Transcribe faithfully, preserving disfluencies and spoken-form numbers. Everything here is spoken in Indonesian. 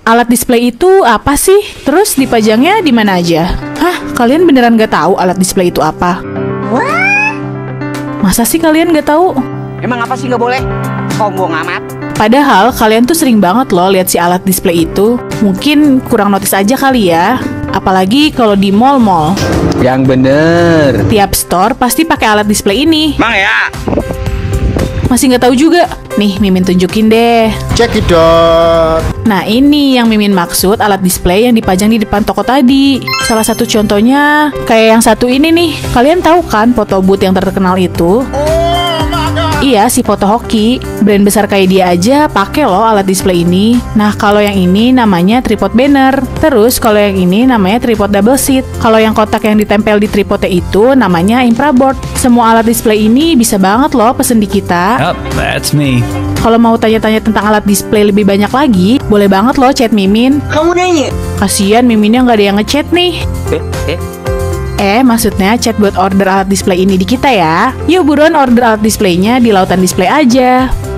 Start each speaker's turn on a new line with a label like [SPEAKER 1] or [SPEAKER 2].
[SPEAKER 1] Alat display itu apa sih? Terus dipajangnya di mana aja? Hah, kalian beneran gak tahu alat display itu apa? Masa sih kalian gak tahu?
[SPEAKER 2] Emang apa sih nggak boleh? Sombong amat.
[SPEAKER 1] Padahal kalian tuh sering banget loh lihat si alat display itu. Mungkin kurang notice aja kali ya. Apalagi kalau di mall-mall.
[SPEAKER 3] Yang bener.
[SPEAKER 1] Tiap store pasti pakai alat display ini.
[SPEAKER 2] Bang ya.
[SPEAKER 1] Masih nggak tahu juga? Nih, Mimin tunjukin deh.
[SPEAKER 3] Cekidot.
[SPEAKER 1] Nah, ini yang Mimin maksud alat display yang dipajang di depan toko tadi. Salah satu contohnya kayak yang satu ini nih. Kalian tahu kan foto booth yang terkenal itu? Iya, si foto hoki. Brand besar kayak dia aja pakai loh alat display ini. Nah, kalau yang ini namanya tripod banner. Terus kalau yang ini namanya tripod double seat. Kalau yang kotak yang ditempel di tripodnya itu namanya infraboard. Semua alat display ini bisa banget loh pesen di kita.
[SPEAKER 4] Yup, that's me.
[SPEAKER 1] Kalau mau tanya-tanya tentang alat display lebih banyak lagi, boleh banget loh chat Mimin.
[SPEAKER 2] Kamu nanya?
[SPEAKER 1] Kasian Miminnya nggak ada yang ngechat nih.
[SPEAKER 2] Eh, eh.
[SPEAKER 1] Eh, maksudnya chat buat order alat display ini di kita ya. Yuk buruan order alat displaynya di Lautan Display aja.